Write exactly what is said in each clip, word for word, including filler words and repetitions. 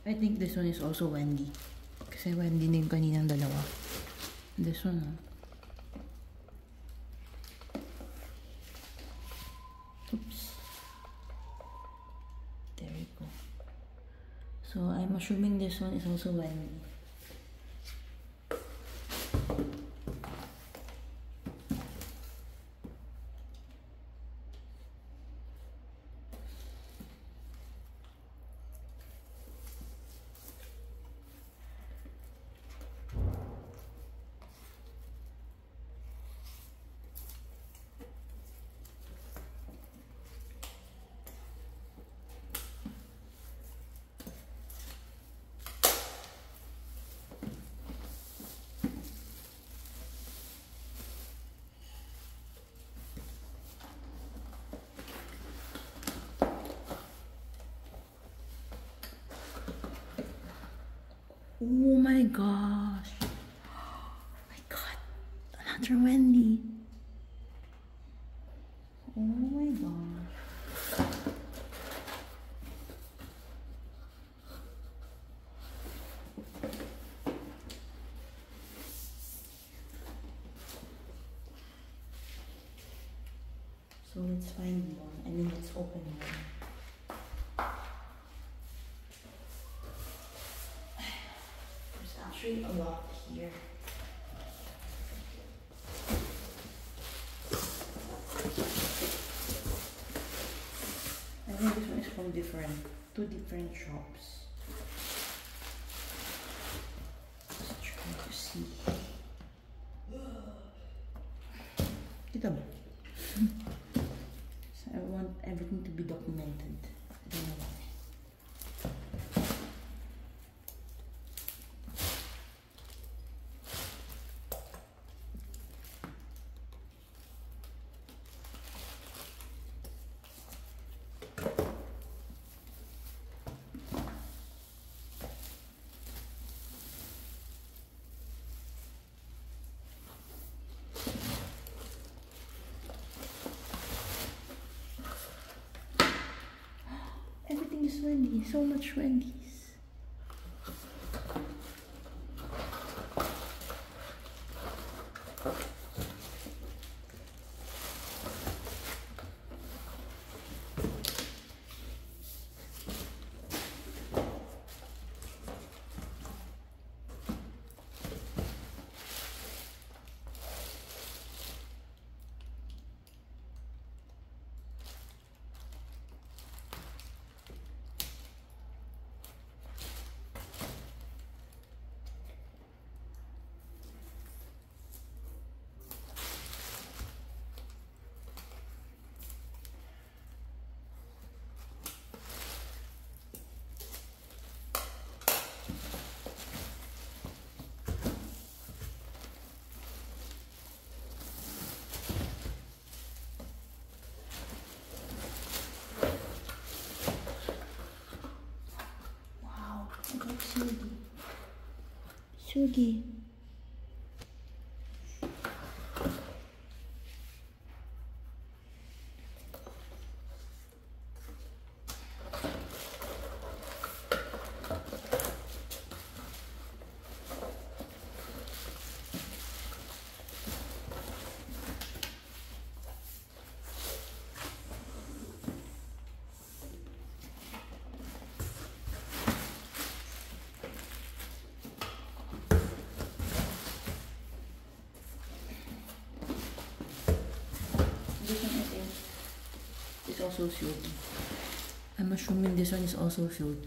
I think this one is also Wendy. Kasi Wendy na yung kaninang dalawa. This one, ah. Oops. There we go. So I'm assuming this one is also Wendy. Oh my gosh. Oh my god. Another Wendy. Oh my gosh. So let's find one. I mean, let's open one. Actually a lot here. I think this one is from different, two different shops. Just trying to see. Kita ba? So I want everything to be documented. I don't know why. Everything is Wendy, so much Wendy's. Sugi. Sugi. This one I think is also Sugi. I'm assuming this one is also Sugi.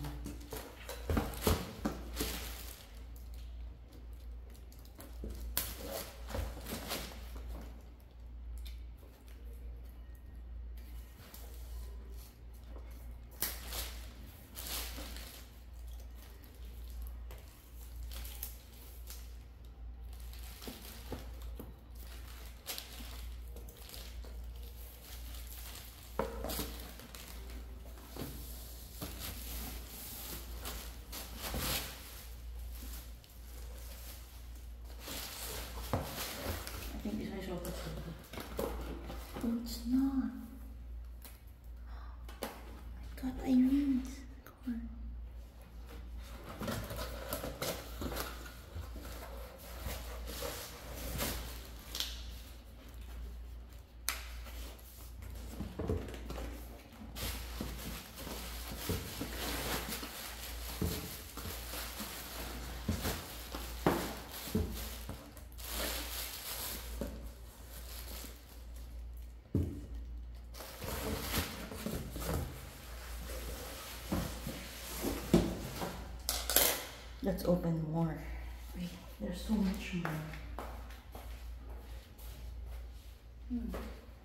Oh, it's not. Oh my god, Irene. God. Let's open more. Wait, there's so much more. Hmm.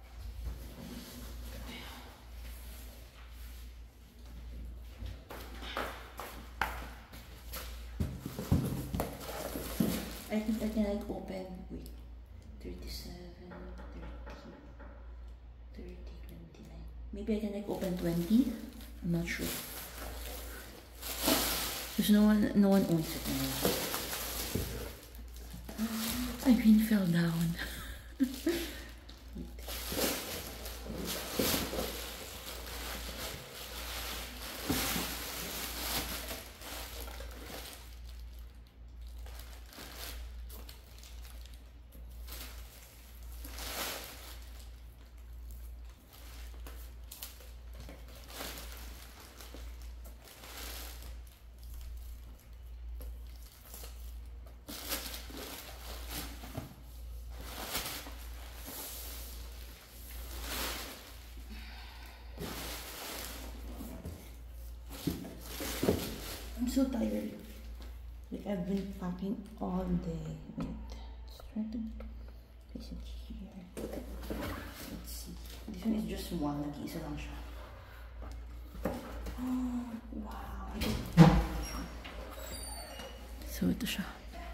I think I can like open, wait, thirty-seven, thirty, thirty, twenty-nine. Maybe I can like open twenty? I'm not sure. There's no one, no one owns it anymore. Irene fell down. I'm so tired. Like I've been packing all day. Wait, let's try to place it here. Let's see. This one is just one. Nag-iisa lang siya. Oh, wow. I didn't. So ito siya.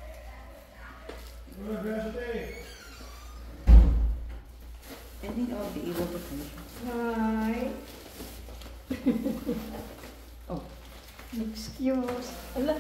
I think I'll be able to finish it. Hi. Oh. Excuse. Ala.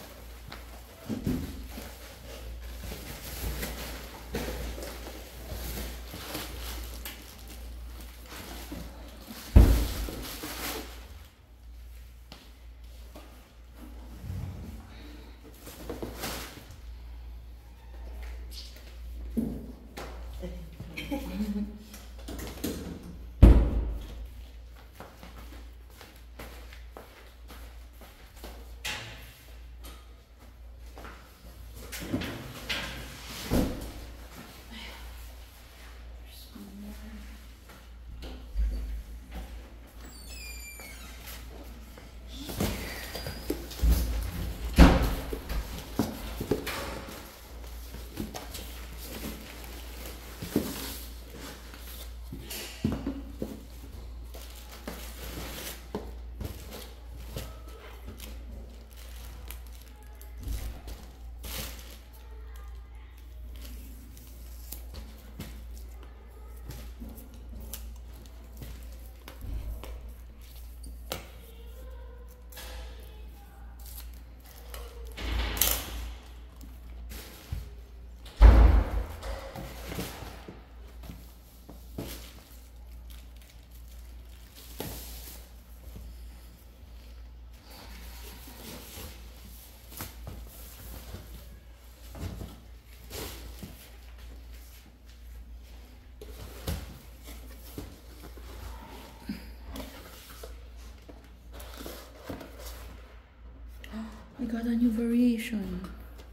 I got a new variation.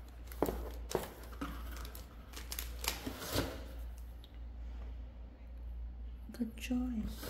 Good choice.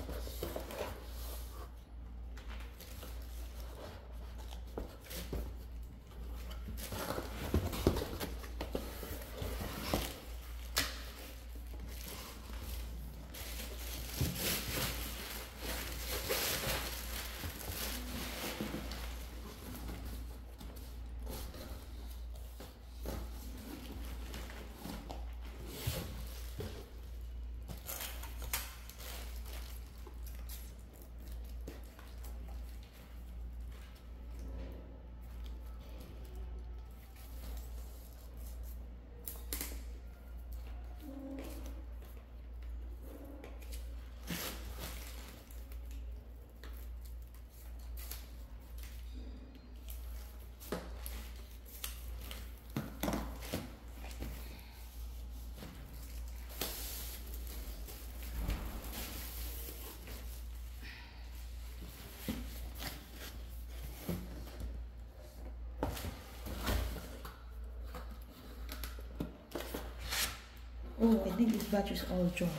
Oh, I think this batch is all jaw.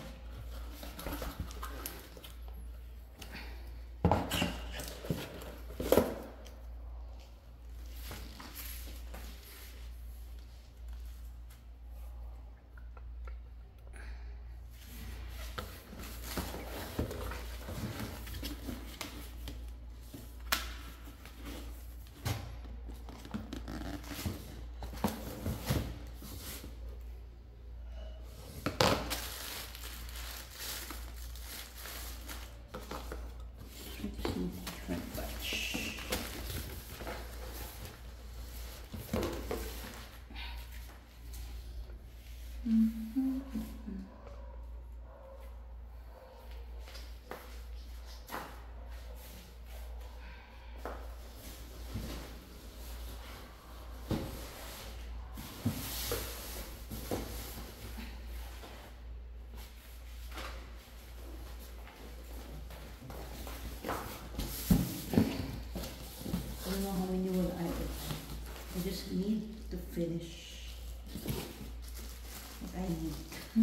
finish what I need.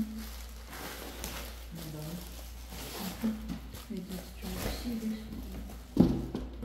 Hold on. Wait, let's try to see this one.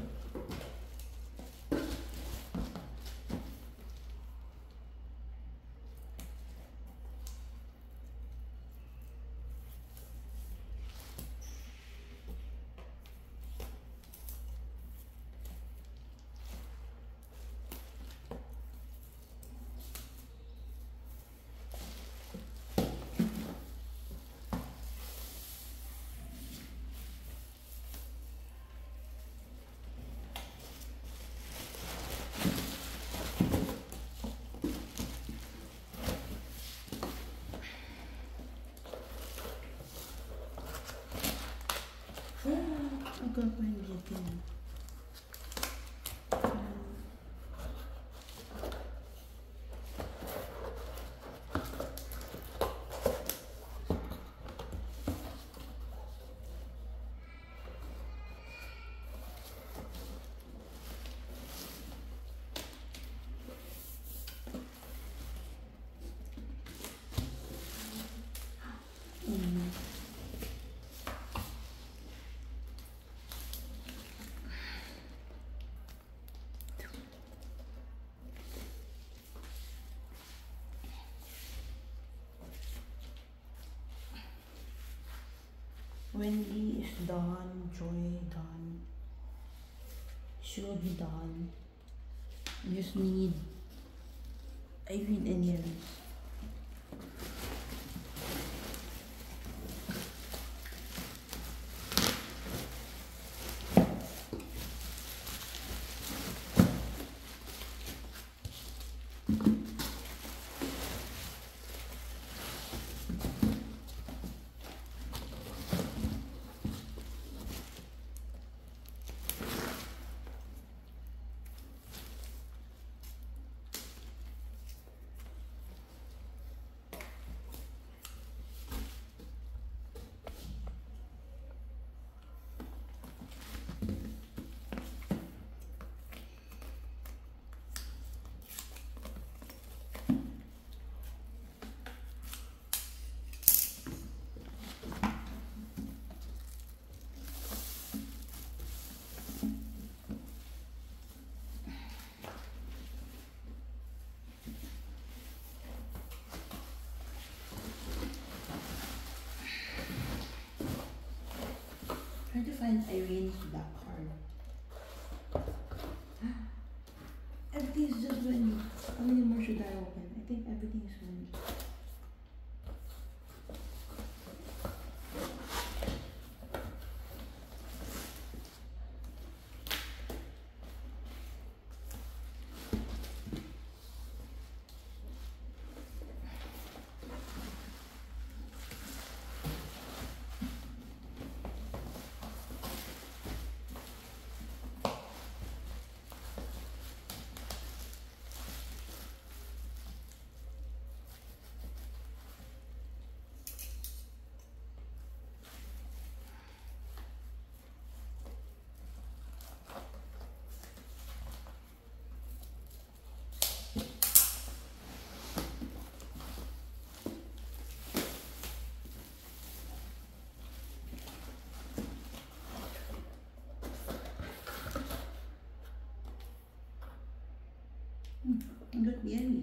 Agak main gitu. Hmm. Wendy is done, Joy done, should be done. We just need Irene and Yaris. Trying to find Irene's black card. Everything is just Wendy. How many more should I open? I think everything is Wendy. Ang good yummy.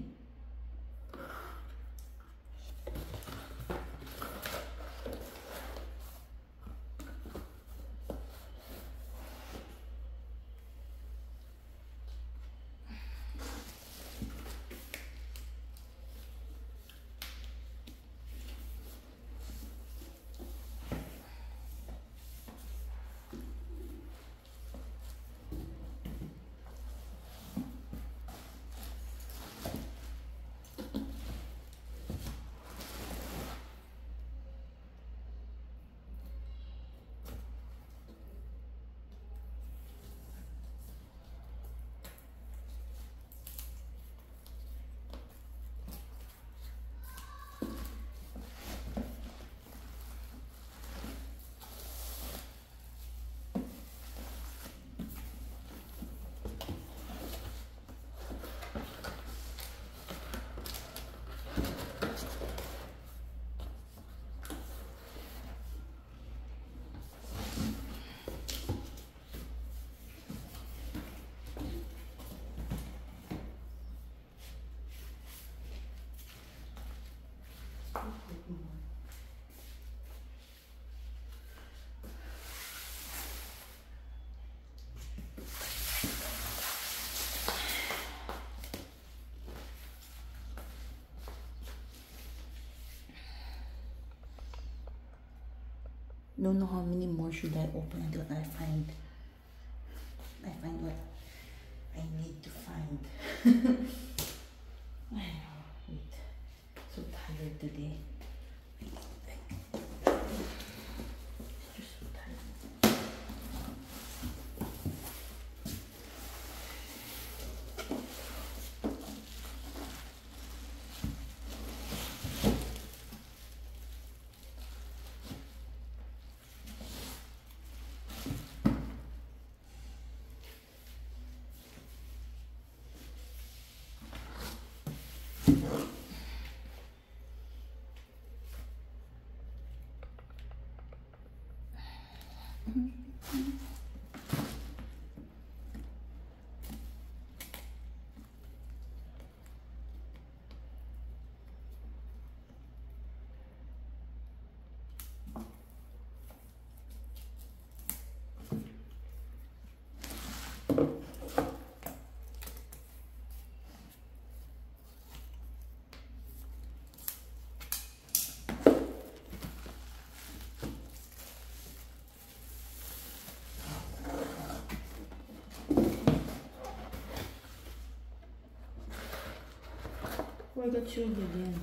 Don't know how many more should I open until I find I find what I need to find. I know, wait. So tired today. Just so tired. Oh, I got chilled again.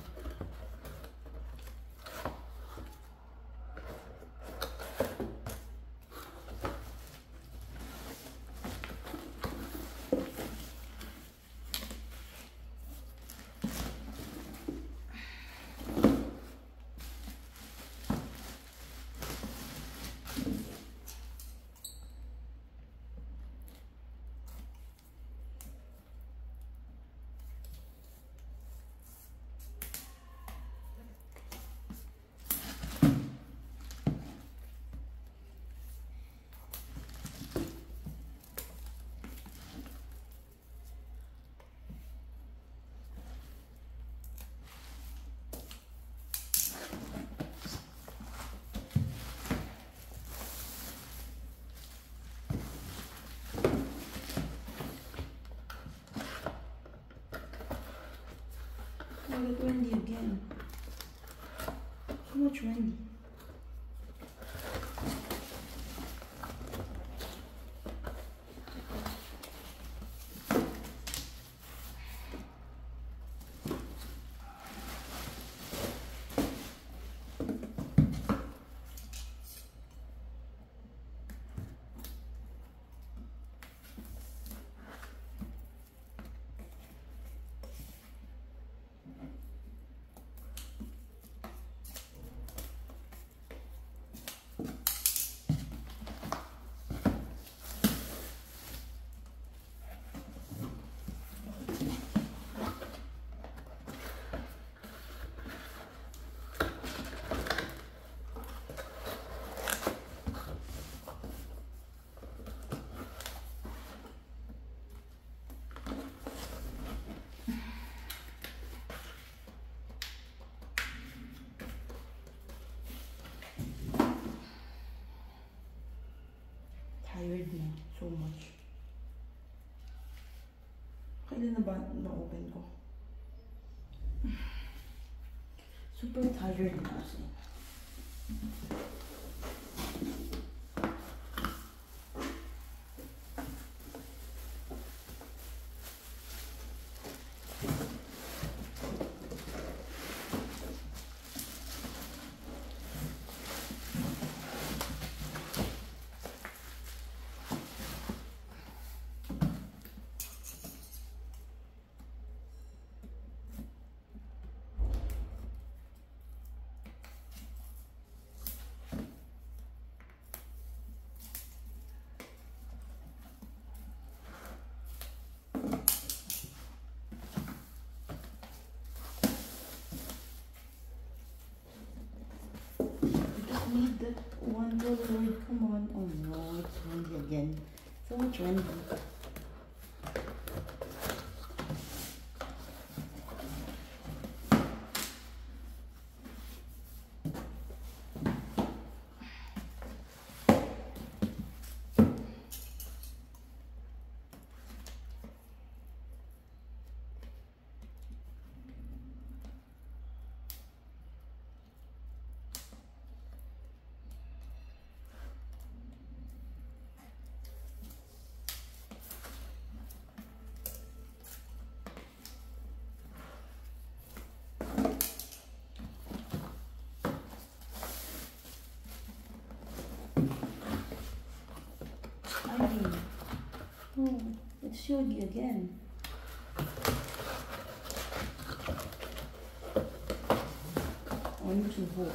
I got Wendy again. So much Wendy. Tired na so much. Kailan na ba na-open ko? Super tired na kasi. Need that one Polaroid. Come on. Oh no, it's Wendy again. So much Wendy. Oh, it's Yogi again. Oh, I'm using four.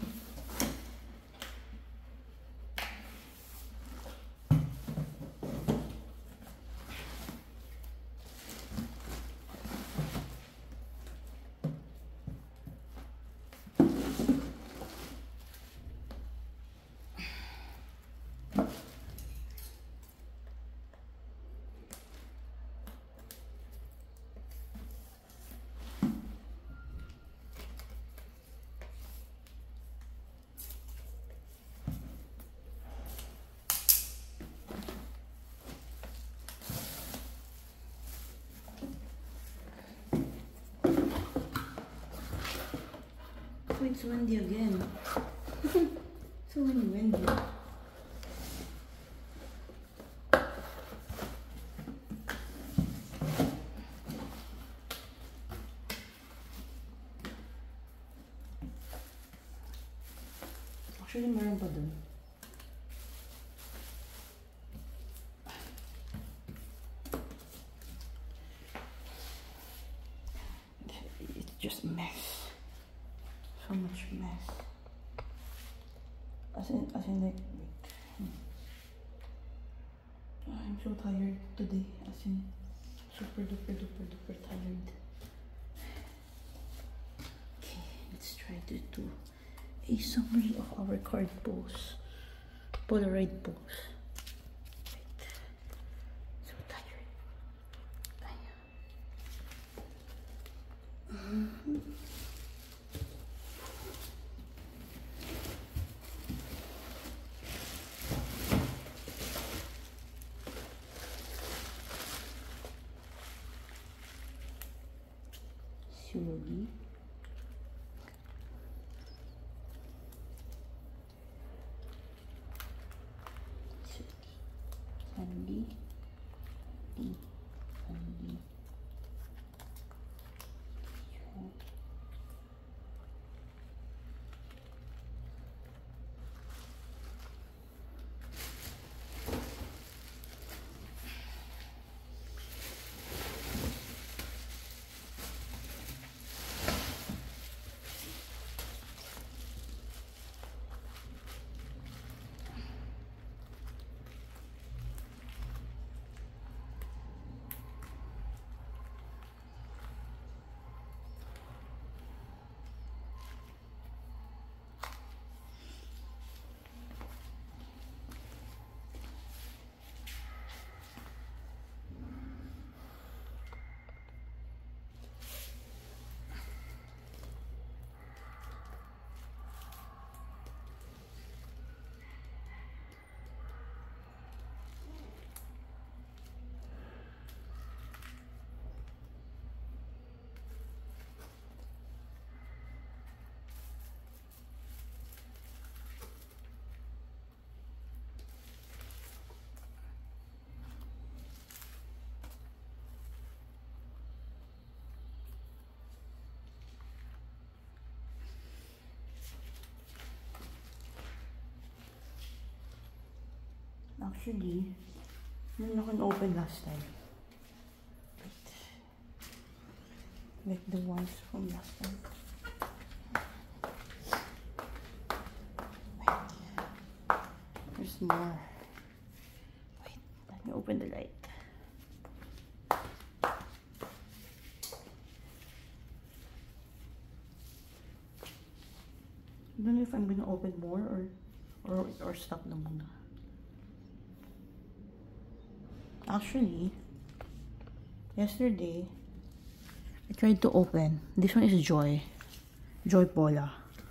Oh, it's Wendy again. So many Wendy. Actually, meron pa dun. It's just mess. So much mess. As in, as in like, wait. Hmm. Oh, I'm so tired today. As in, super duper duper duper tired. Okay, let's try to do a summary of our card pose. Polaroid pose. Wait. So tired. Mm-hmm. Yogi. Sandy. D. Sandy. Actually, meron ako open last time. Wait. Like the ones from last time. Wait. There's more. Wait, let me open the light. I don't know if I'm gonna open more or or or stop na muna. Actually, yesterday, I tried to open. This one is Joy. Joy Pola.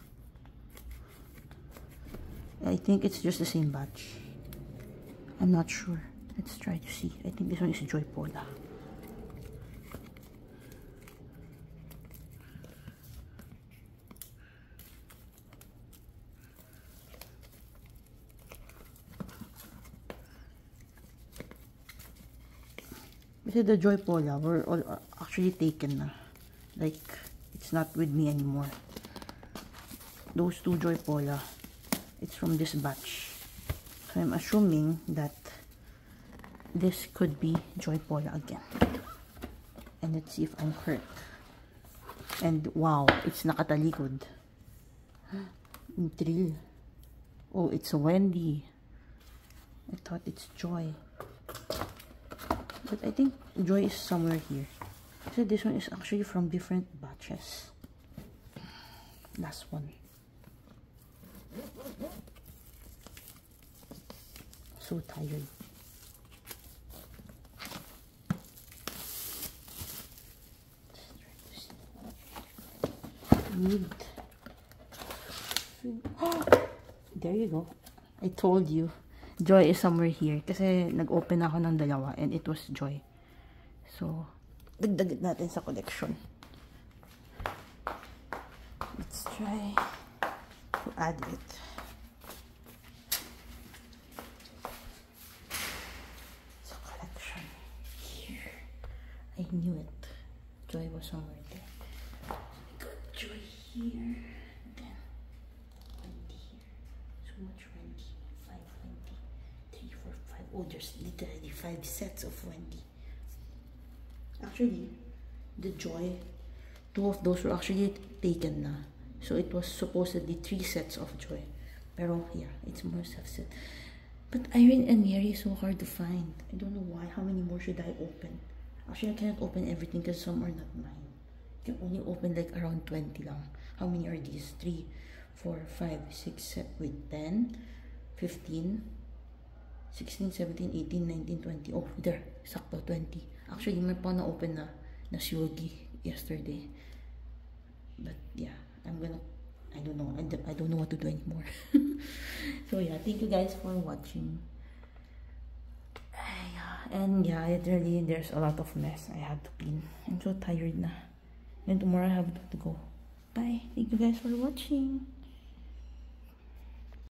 I think it's just the same batch. I'm not sure. Let's try to see. I think this one is Joy Pola. Kasi the Joy Pola were all actually taken na. Like, it's not with me anymore. Those two Joy Pola, it's from this batch. So I'm assuming that this could be Joy Paula again. And let's see if I'm hurt. And wow, it's nakatalikod. Thrill. Oh, it's Wendy. I thought it's Joy. But I think Joy is somewhere here. So this one is actually from different batches. Last one. So tired. Need. Oh, there you go. I told you. Joy is somewhere here. Kasi nag-open ako ng dalawa and it was Joy. So, dagdag natin sa collection. Let's try to add it. Sa collection. Here. I knew it. Joy was somewhere there. Joy here, then Wendy here. So much Wendy. Five Wendy. Three, four, five. Oh, there's literally five sets of Wendy. Actually, the Joy, two of those were actually taken na. So it was supposedly three sets of Joy. Pero yeah, it's more set. But Irene and Mary is so hard to find. I don't know why. How many more should I open? Actually, I cannot open everything because some are not mine. Can only open like around twenty lang. How many are these? three, four, five, six, seven, wait, ten, fifteen, sixteen, seventeen, eighteen, nineteen, twenty. Oh, there. Sakto, twenty. Actually, may pa na-open na na Shugi yesterday. But yeah, I'm gonna, I don't know. I don't, I don't know what to do anymore. So yeah, thank you guys for watching. And yeah, literally, there's a lot of mess I had to clean. I'm so tired na. And tomorrow I have to go. Bye. Thank you guys for watching.